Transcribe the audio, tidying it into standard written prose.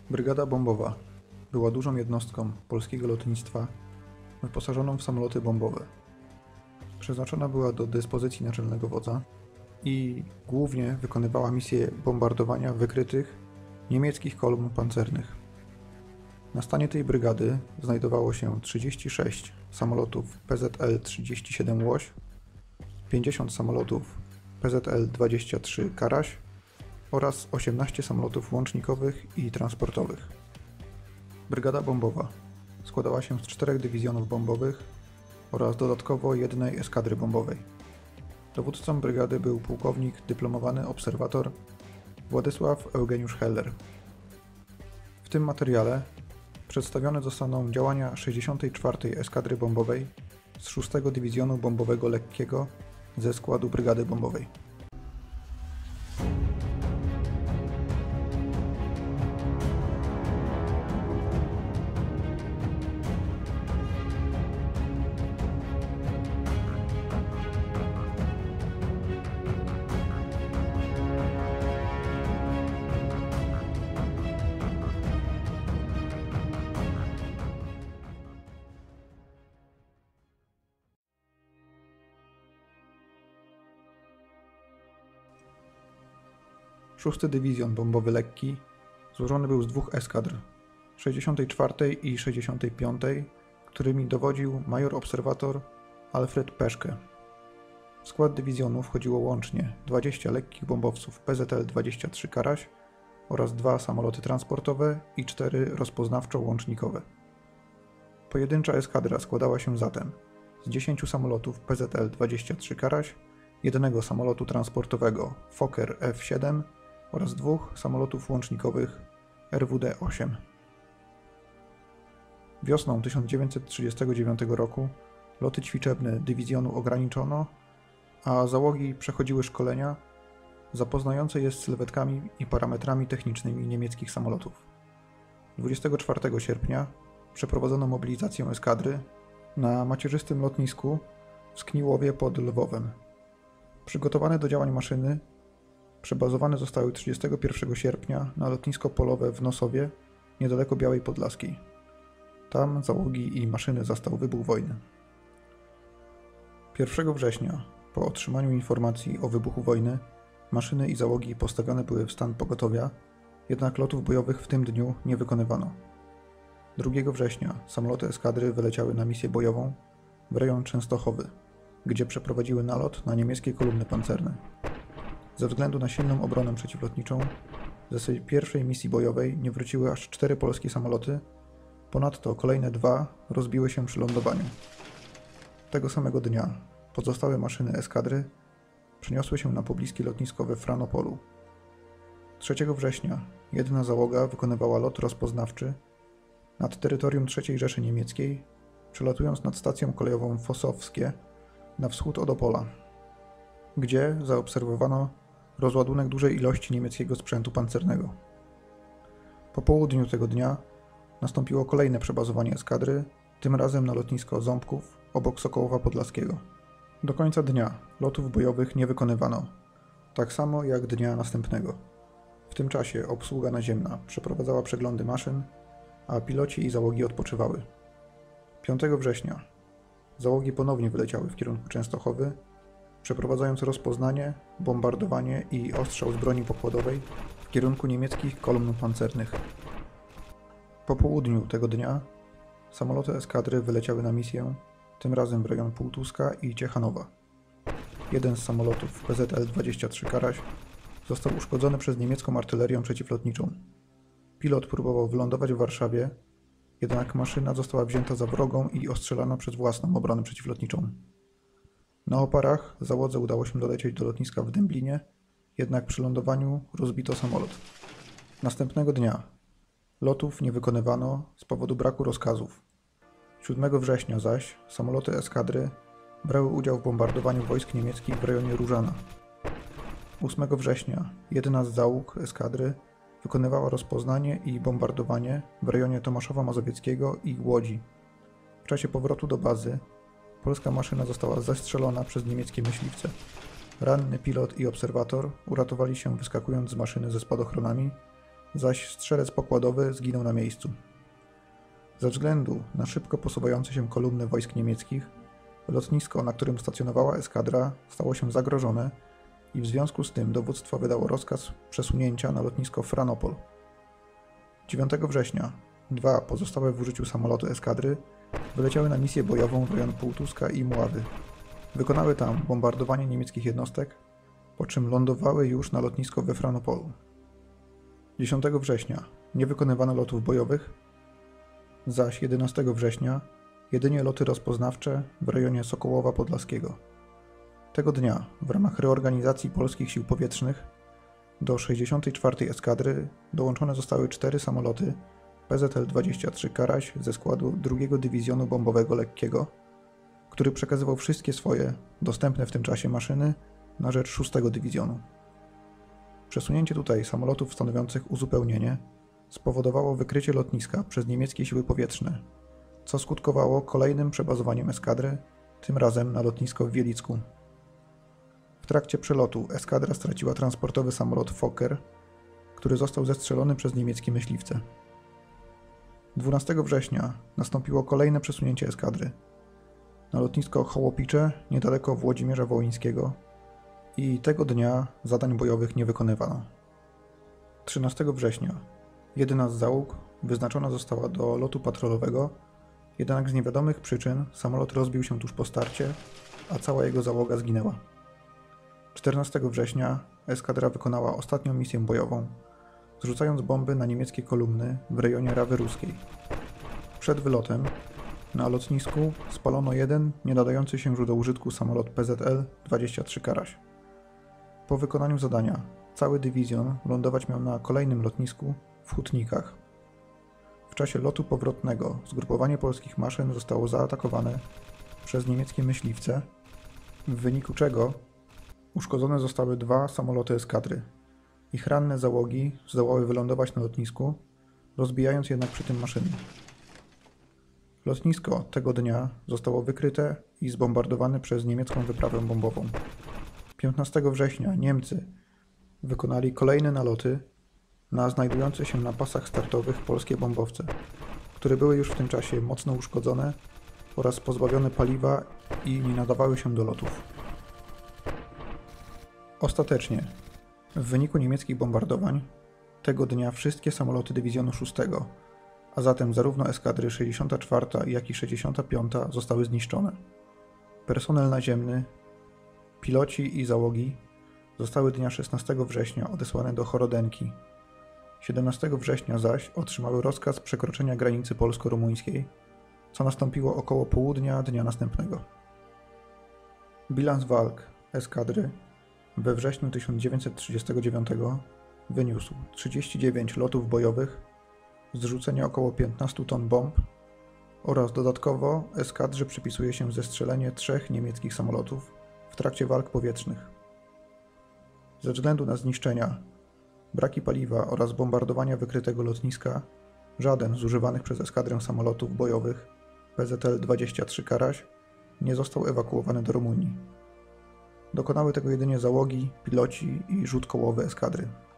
Brygada bombowa była dużą jednostką polskiego lotnictwa wyposażoną w samoloty bombowe. Przeznaczona była do dyspozycji naczelnego wodza i głównie wykonywała misję bombardowania wykrytych niemieckich kolumn pancernych. Na stanie tej brygady znajdowało się 36 samolotów PZL-37 Łoś, 50 samolotów PZL-23 Karaś oraz 18 samolotów łącznikowych i transportowych. Brygada bombowa składała się z 4 dywizjonów bombowych oraz dodatkowo jednej eskadry bombowej. Dowódcą brygady był pułkownik dyplomowany obserwator Władysław Eugeniusz Heller. W tym materiale przedstawione zostaną działania 64. Eskadry Bombowej z 6 Dywizjonu Bombowego Lekkiego ze składu Brygady Bombowej. Szósty Dywizjon Bombowy Lekki złożony był z 2 eskadr, 64. i 65., którymi dowodził major obserwator Alfred Peszke. W skład dywizjonu wchodziło łącznie 20 lekkich bombowców PZL-23 Karaś oraz 2 samoloty transportowe i 4 rozpoznawczo-łącznikowe. Pojedyncza eskadra składała się zatem z 10 samolotów PZL-23 Karaś, 1 samolotu transportowego Fokker F-7 oraz 2 samolotów łącznikowych RWD-8. Wiosną 1939 roku loty ćwiczebne dywizjonu ograniczono, a załogi przechodziły szkolenia zapoznające je z sylwetkami i parametrami technicznymi niemieckich samolotów. 24 sierpnia przeprowadzono mobilizację eskadry na macierzystym lotnisku w Skniłowie pod Lwowem. Przygotowane do działań maszyny przebazowane zostały 31 sierpnia na lotnisko polowe w Nosowie, niedaleko Białej Podlaskiej. Tam załogi i maszyny zastał wybuch wojny. 1 września, po otrzymaniu informacji o wybuchu wojny, maszyny i załogi postawione były w stan pogotowia, jednak lotów bojowych w tym dniu nie wykonywano. 2 września samoloty eskadry wyleciały na misję bojową w rejon Częstochowy, gdzie przeprowadziły nalot na niemieckie kolumny pancerne. Ze względu na silną obronę przeciwlotniczą, ze swej pierwszej misji bojowej nie wróciły aż 4 polskie samoloty, ponadto kolejne 2 rozbiły się przy lądowaniu. Tego samego dnia pozostałe maszyny eskadry przeniosły się na pobliskie lotnisko we Franopolu. 3 września jedna załoga wykonywała lot rozpoznawczy nad terytorium III Rzeszy Niemieckiej, przelatując nad stacją kolejową Fossowskie na wschód od Opola, gdzie zaobserwowano rozładunek dużej ilości niemieckiego sprzętu pancernego. Po południu tego dnia nastąpiło kolejne przebazowanie eskadry, tym razem na lotnisko Ząbków obok Sokołowa Podlaskiego. Do końca dnia lotów bojowych nie wykonywano, tak samo jak dnia następnego. W tym czasie obsługa naziemna przeprowadzała przeglądy maszyn, a piloci i załogi odpoczywały. 5 września załogi ponownie wyleciały w kierunku Częstochowy, przeprowadzając rozpoznanie, bombardowanie i ostrzał z broni pokładowej w kierunku niemieckich kolumn pancernych. Po południu tego dnia samoloty eskadry wyleciały na misję, tym razem w rejon Półtuska i Ciechanowa. Jeden z samolotów PZL-23 Karaś został uszkodzony przez niemiecką artylerią przeciwlotniczą. Pilot próbował wylądować w Warszawie, jednak maszyna została wzięta za wrogą i ostrzelana przez własną obronę przeciwlotniczą. Na oparach załodze udało się dolecieć do lotniska w Dęblinie, jednak przy lądowaniu rozbito samolot. Następnego dnia lotów nie wykonywano z powodu braku rozkazów. 7 września zaś samoloty eskadry brały udział w bombardowaniu wojsk niemieckich w rejonie Różana. 8 września jedna z załóg eskadry wykonywała rozpoznanie i bombardowanie w rejonie Tomaszowa Mazowieckiego i Łodzi. W czasie powrotu do bazy polska maszyna została zestrzelona przez niemieckie myśliwce. Ranny pilot i obserwator uratowali się wyskakując z maszyny ze spadochronami, zaś strzelec pokładowy zginął na miejscu. Ze względu na szybko posuwające się kolumny wojsk niemieckich, lotnisko, na którym stacjonowała eskadra, stało się zagrożone i w związku z tym dowództwo wydało rozkaz przesunięcia na lotnisko Franopol. 9 września 2 pozostałe w użyciu samoloty eskadry wyleciały na misję bojową w rejon Półtuska i Muławy. Wykonały tam bombardowanie niemieckich jednostek, po czym lądowały już na lotnisko we Franopolu. 10 września nie wykonywano lotów bojowych, zaś 11 września jedynie loty rozpoznawcze w rejonie Sokołowa Podlaskiego. Tego dnia w ramach reorganizacji polskich sił powietrznych do 64. eskadry dołączone zostały 4 samoloty PZL-23 Karaś ze składu 2 Dywizjonu Bombowego Lekkiego, który przekazywał wszystkie swoje dostępne w tym czasie maszyny na rzecz 6 Dywizjonu. Przesunięcie tutaj samolotów stanowiących uzupełnienie spowodowało wykrycie lotniska przez niemieckie siły powietrzne, co skutkowało kolejnym przebazowaniem eskadry, tym razem na lotnisko w Wielicku. W trakcie przelotu eskadra straciła transportowy samolot Fokker, który został zestrzelony przez niemieckie myśliwce. 12 września nastąpiło kolejne przesunięcie eskadry na lotnisko Hołopicze niedaleko Włodzimierza Wołyńskiego i tego dnia zadań bojowych nie wykonywano. 13 września jedna z załóg wyznaczona została do lotu patrolowego, jednak z niewiadomych przyczyn samolot rozbił się tuż po starcie, a cała jego załoga zginęła. 14 września eskadra wykonała ostatnią misję bojową, zrzucając bomby na niemieckie kolumny w rejonie Rawy Ruskiej. Przed wylotem na lotnisku spalono jeden nie nadający się do użytku samolot PZL-23 Karaś. Po wykonaniu zadania cały dywizjon lądować miał na kolejnym lotnisku w Hutnikach. W czasie lotu powrotnego zgrupowanie polskich maszyn zostało zaatakowane przez niemieckie myśliwce, w wyniku czego uszkodzone zostały 2 samoloty eskadry. Ich ranne załogi zdołały wylądować na lotnisku, rozbijając jednak przy tym maszyny. Lotnisko tego dnia zostało wykryte i zbombardowane przez niemiecką wyprawę bombową. 15 września Niemcy wykonali kolejne naloty na znajdujące się na pasach startowych polskie bombowce, które były już w tym czasie mocno uszkodzone oraz pozbawione paliwa i nie nadawały się do lotów. Ostatecznie, w wyniku niemieckich bombardowań, tego dnia wszystkie samoloty dywizjonu 6, a zatem zarówno eskadry 64, jak i 65 zostały zniszczone. Personel naziemny, piloci i załogi zostały dnia 16 września odesłane do Chorodenki. 17 września zaś otrzymały rozkaz przekroczenia granicy polsko-rumuńskiej, co nastąpiło około południa dnia następnego. Bilans walk eskadry we wrześniu 1939 wyniósł 39 lotów bojowych, zrzucenie około 15 ton bomb oraz dodatkowo eskadrze przypisuje się zestrzelenie 3 niemieckich samolotów w trakcie walk powietrznych. Ze względu na zniszczenia, braki paliwa oraz bombardowania wykrytego lotniska, żaden z używanych przez eskadrę samolotów bojowych PZL-23 Karaś nie został ewakuowany do Rumunii. Dokonały tego jedynie załogi, piloci i rzut kołowy eskadry.